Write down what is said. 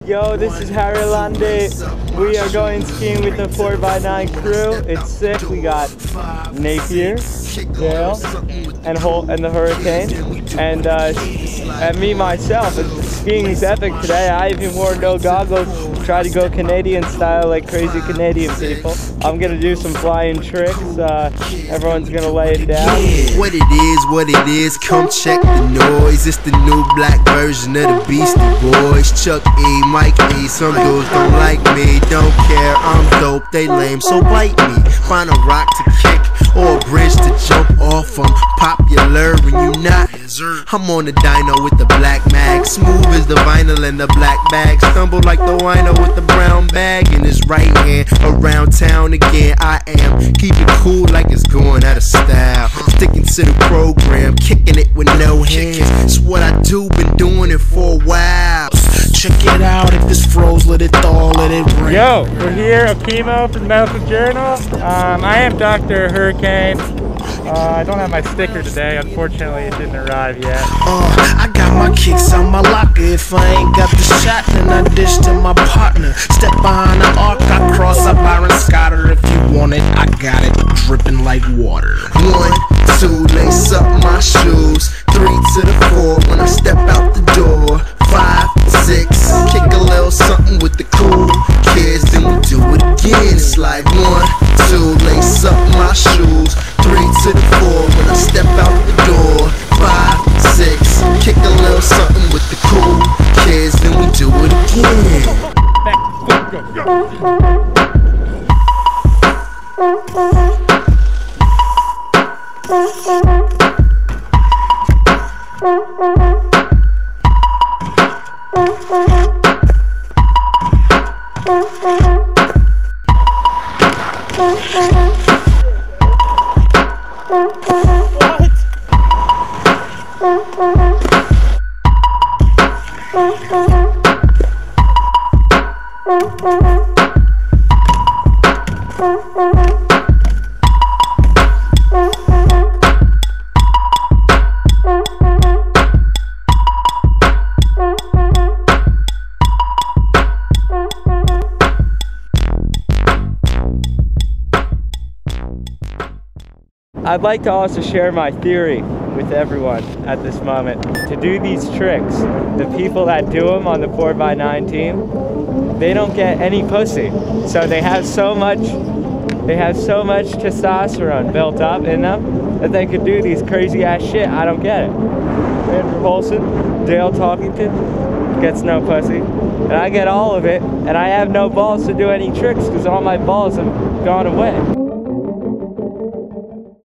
Yo, this is Harry Lande. We are going skiing with the 4x9 crew. It's sick. We got Napier, Dale, and the Hurricane, and me myself. Skiing is epic today. I even wore no goggles. Try to go Canadian style like crazy Canadian people. I'm gonna do some flying tricks. Everyone's gonna lay it down. What it is, come check the noise. It's the new black version of the Beastie Boys. Chuck E, Mike E, some dudes don't like me. Don't care, I'm dope, they lame, so bite me. Find a rock to kick or a bridge to jump off. I'm popular when you not. I'm on the dyno with the black mag. Smooth as the vinyl and the black bag. Stumble like the wino with the brown bag in his right hand. Around town again, I am. Keep it cool like it's going out of style. Sticking to the program, kicking it with no hands. It's what I do, been doing it for a while. Check it out, if this froze, let it thaw, let it rain. Yo, we're here, Okemo from the Medical Journal. I am Dr. Hurricane. I don't have my sticker today, unfortunately it didn't arrive yet. I got my kicks on my locker. If I ain't got the shot, then I dish to my partner. Step behind the arc, I cross a Byron Scotter. If you want it, I got it, dripping like water. 1, 2, lace up my shoes. 3 to the 4 when I step out the door. 5, 6, kick a little something with the cool kids, then we do it again. It's like 1, 2, lace up my shoes. 3 to the 4 when I step out the door. 5, 6, kick a little something with the cool kids, then we do it again. I'd like to also share my theory with everyone at this moment. To do these tricks, the people that do them on the 4x9 team, they don't get any pussy. So they have so much testosterone built up in them that they could do these crazy ass shit. I don't get it. Andrew Holson, Dale Talkington gets no pussy, and I get all of it, and I have no balls to do any tricks because all my balls have gone away.